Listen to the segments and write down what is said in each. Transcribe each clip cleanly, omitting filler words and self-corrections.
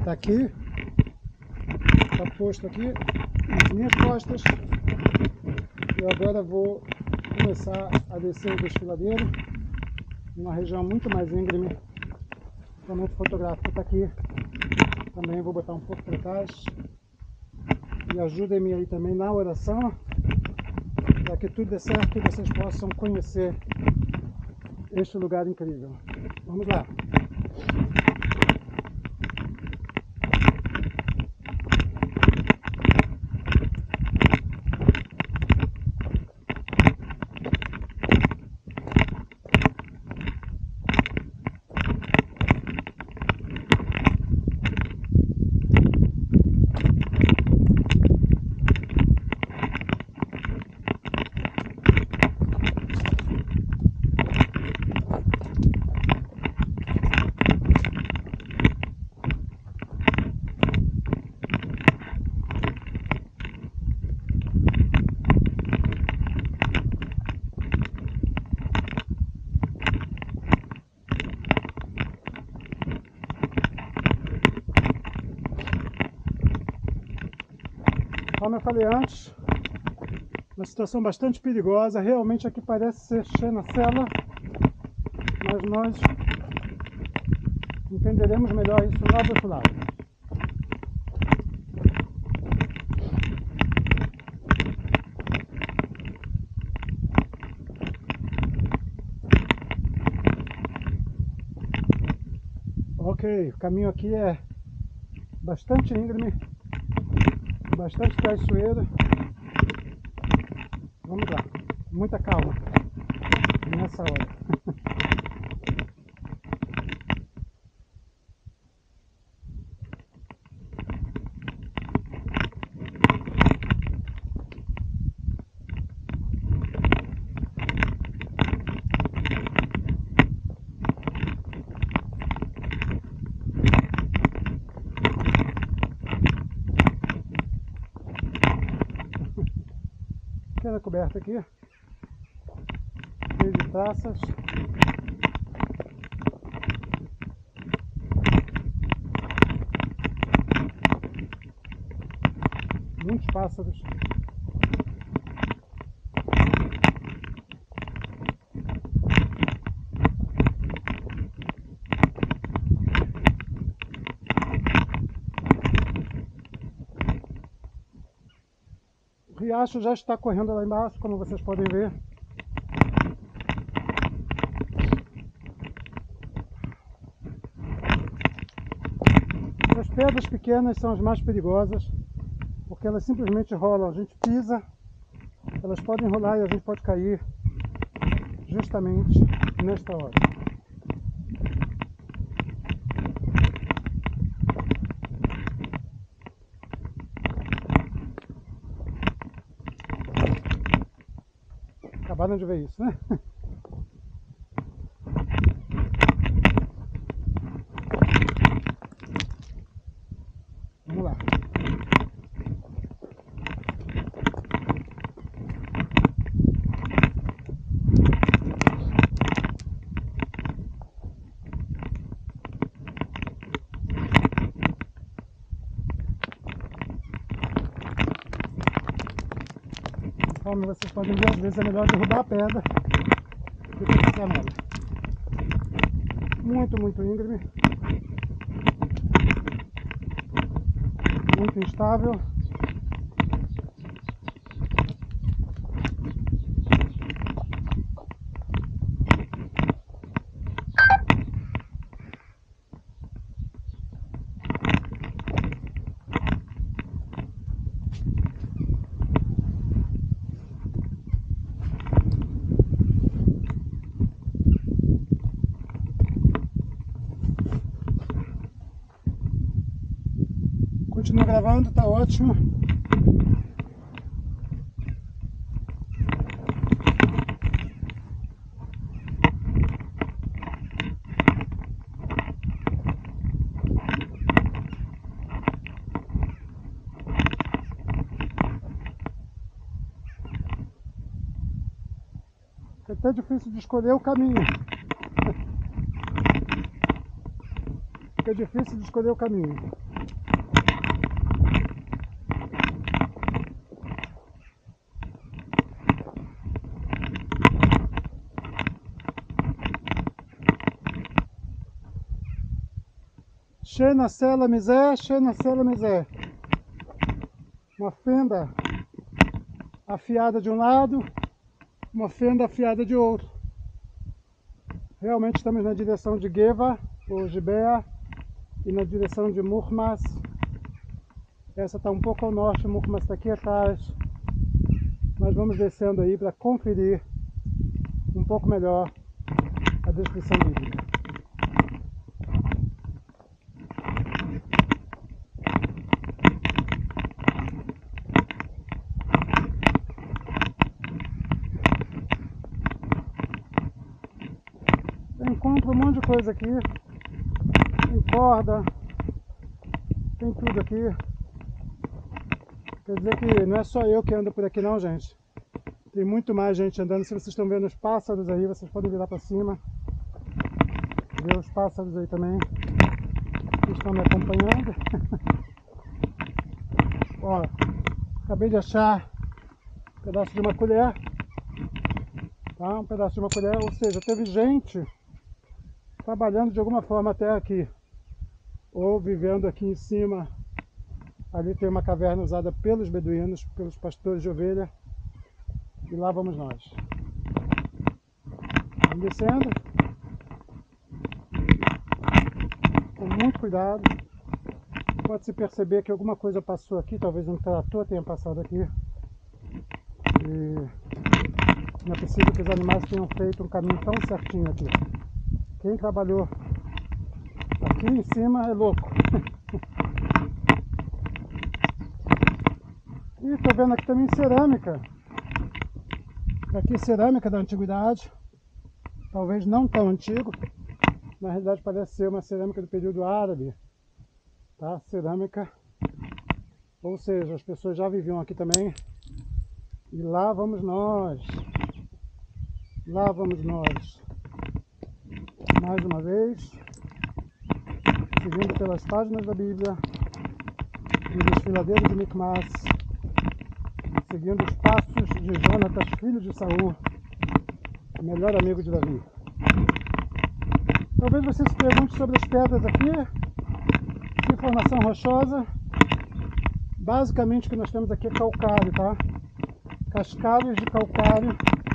Tá aqui, tá posto aqui nas minhas costas. Eu agora vou começar a descer o desfiladeiro, numa região muito mais íngreme. O equipamento fotográfico está aqui, também vou botar um pouco para trás. E ajudem-me aí também na oração, para que tudo dê certo e vocês possam conhecer este lugar incrível. Vamos lá! Como eu falei antes, uma situação bastante perigosa. Realmente aqui parece ser Chenacela, mas nós entenderemos melhor isso lá do outro lado. Ok, o caminho aqui é bastante íngreme, bastante traiçoeiro. Vamos lá, muita calma nessa hora. Aquela coberta aqui, cheio de traças. Muitos pássaros. O riacho já está correndo lá embaixo, como vocês podem ver. As pedras pequenas são as mais perigosas, porque elas simplesmente rolam. A gente pisa, elas podem rolar e a gente pode cair justamente nesta hora. Acabaram de ver isso, né? Vamos lá. Como vocês podem ver, às vezes é melhor derrubar a pedra do que passar nela. Muito íngreme. Muito instável. Continua gravando, tá ótimo. É até difícil de escolher o caminho. Fica difícil de escolher o caminho. Xenacella misé, Xenacella misé. Uma fenda afiada de um lado, uma fenda afiada de outro. Realmente estamos na direção de Geva, ou Gibea, e na direção de Murmas. Essa está um pouco ao norte, Murmas está aqui atrás. Nós vamos descendo aí para conferir um pouco melhor a descrição bíblica. Eu encontro um monte de coisa aqui, tem corda, tem tudo aqui. Quer dizer que não é só eu que ando por aqui não, gente. Tem muito mais gente andando. Se vocês estão vendo os pássaros aí, vocês podem virar para cima. Ver os pássaros aí também, que estão me acompanhando. Ó, acabei de achar um pedaço de uma colher. Tá? Um pedaço de uma colher, ou seja, teve gente trabalhando de alguma forma até aqui. Ou vivendo aqui em cima. Ali tem uma caverna usada pelos beduínos, pelos pastores de ovelha. E lá vamos nós. Vamos descendo. Com muito cuidado. Pode-se perceber que alguma coisa passou aqui. Talvez um trator tenha passado aqui. E não é possível que os animais tenham feito um caminho tão certinho aqui. Quem trabalhou aqui em cima é louco. E estou vendo aqui também cerâmica. Aqui cerâmica da antiguidade. Talvez não tão antigo. Na realidade parece ser uma cerâmica do período árabe. Tá? Cerâmica. Ou seja, as pessoas já viviam aqui também. E lá vamos nós. Lá vamos nós. Mais uma vez. Seguindo pelas páginas da Bíblia. No desfiladeiro de Micmas. Seguindo os passos de Jonatas, filho de Saul, o melhor amigo de Davi. Talvez você se pergunte sobre as pedras aqui, que formação rochosa. Basicamente o que nós temos aqui é calcário, tá? Cascalhos de calcário.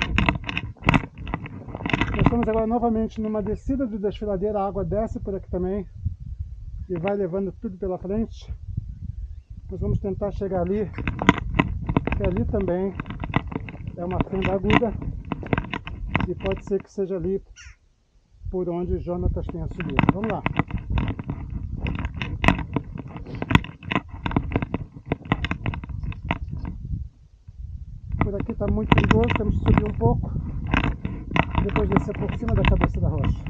Nós estamos agora novamente numa descida do desfiladeiro, a água desce por aqui também e vai levando tudo pela frente. Nós vamos tentar chegar ali, que ali também é uma fenda aguda e pode ser que seja ali por onde Jonatas tenha subido. Vamos lá. Por aqui está muito perigoso, temos que subir um pouco e depois descer por cima da cabeça da rocha.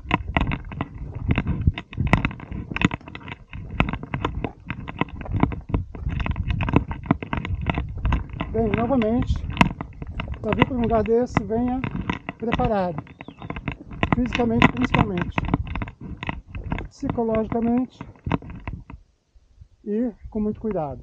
Bem, novamente, para vir para um lugar desse, venha preparado, fisicamente principalmente, psicologicamente e com muito cuidado.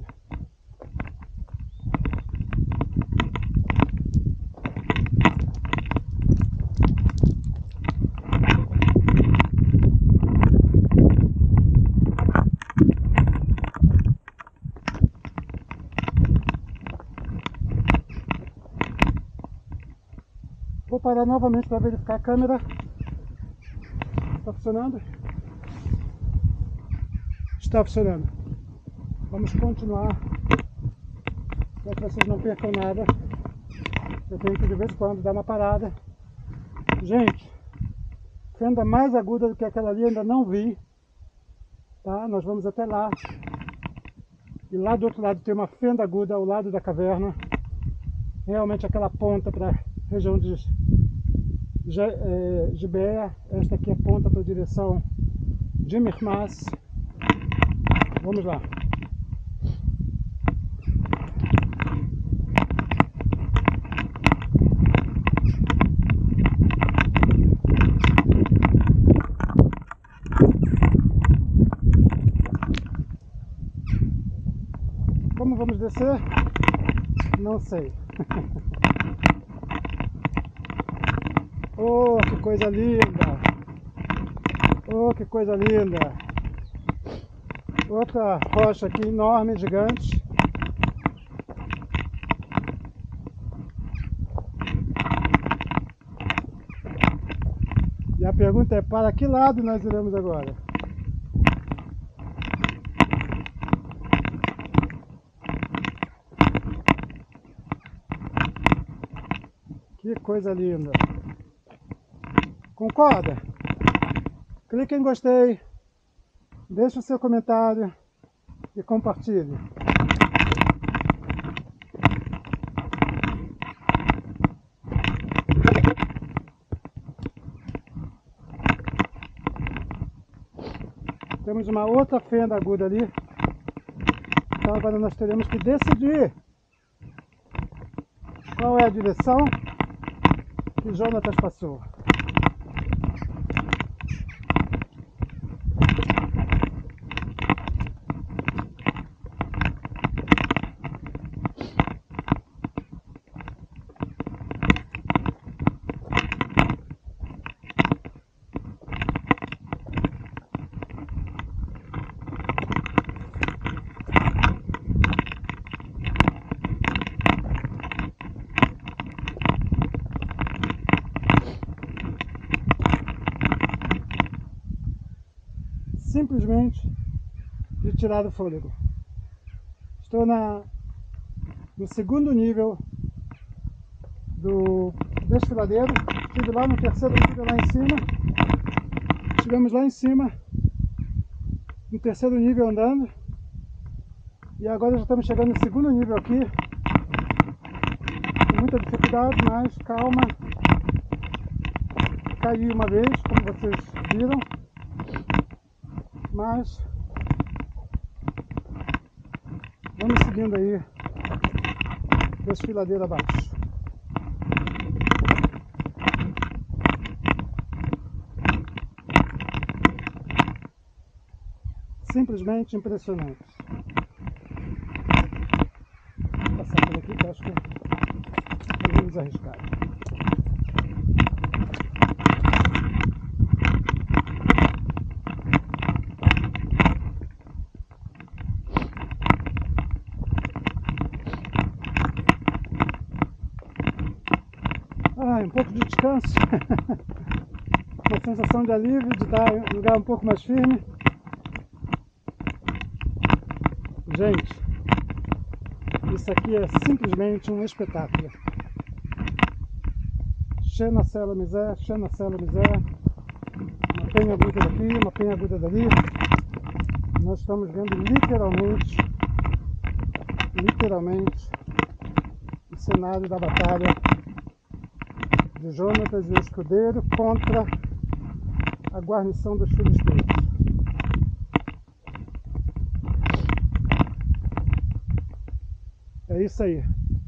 Vou parar novamente para verificar a câmera. Está funcionando? Está funcionando. Vamos continuar. Para que vocês não percam nada. Eu tenho que de vez em quando dar uma parada. Gente, fenda mais aguda do que aquela ali ainda não vi. Tá? Nós vamos até lá. E lá do outro lado tem uma fenda aguda ao lado da caverna. Realmente aquela ponta para a região de Gibea. Esta aqui é a ponta para a direção de Micmas. Vamos lá. Como vamos descer? Não sei. Oh, que coisa linda! Oh, que coisa linda! Outra rocha aqui enorme, gigante. E a pergunta é: para que lado nós iremos agora? Que coisa linda! Concorda? Clique em gostei, deixe o seu comentário e compartilhe. Temos uma outra fenda aguda ali. Então agora nós teremos que decidir qual é a direção que Jonatas passou. Simplesmente de tirar o fôlego. Estou no segundo nível do desfiladeiro. Estive lá no terceiro nível lá em cima. Estivemos lá em cima no terceiro nível andando. E agora já estamos chegando no segundo nível aqui. Com muita dificuldade, mas calma. Caí uma vez, como vocês viram. Mas vamos seguindo aí, desfiladeira abaixo. Simplesmente impressionante. Vou passar por aqui que eu acho que é menos arriscado. Um pouco de descanso, uma sensação de alívio, de estar em um lugar um pouco mais firme. Gente, isso aqui é simplesmente um espetáculo. Cheia cela misé, cheia cela misé, uma penha aguda daqui, uma penha aguda dali. Nós estamos vendo literalmente o cenário da batalha de Jonatas e o escudeiro contra a guarnição dos filisteus. É isso aí.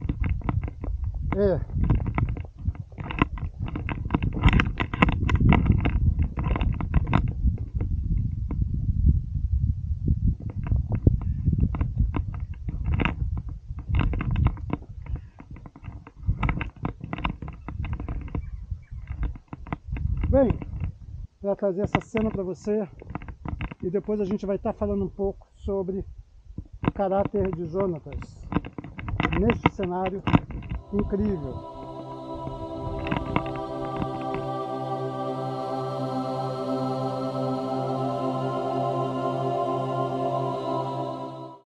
Bem, para trazer essa cena para você, e depois a gente vai estar falando um pouco sobre o caráter de Jonatas neste cenário incrível.